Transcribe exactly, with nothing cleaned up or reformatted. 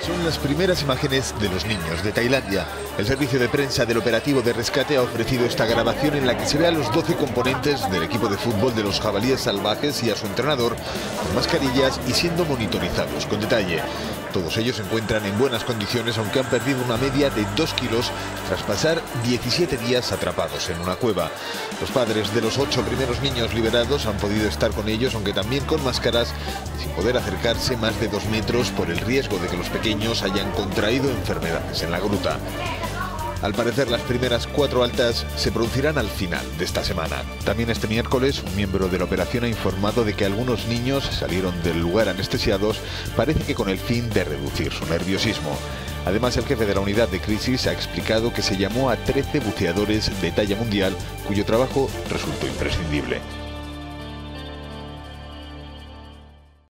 Son las primeras imágenes de los niños de Tailandia. El servicio de prensa del operativo de rescate ha ofrecido esta grabación en la que se ve a los doce componentes del equipo de fútbol de los jabalíes salvajes y a su entrenador con mascarillas y siendo monitorizados con detalle. Todos ellos se encuentran en buenas condiciones, aunque han perdido una media de dos kilos tras pasar diecisiete días atrapados en una cueva. Los padres de los ocho primeros niños liberados han podido estar con ellos, aunque también con máscaras, sin poder acercarse más de dos metros por el riesgo de que los pequeños hayan contraído enfermedades en la gruta. Al parecer, las primeras cuatro altas se producirán al final de esta semana. También este miércoles, un miembro de la operación ha informado de que algunos niños salieron del lugar anestesiados, parece que con el fin de reducir su nerviosismo. Además, el jefe de la unidad de crisis ha explicado que se llamó a trece buceadores de talla mundial, cuyo trabajo resultó imprescindible.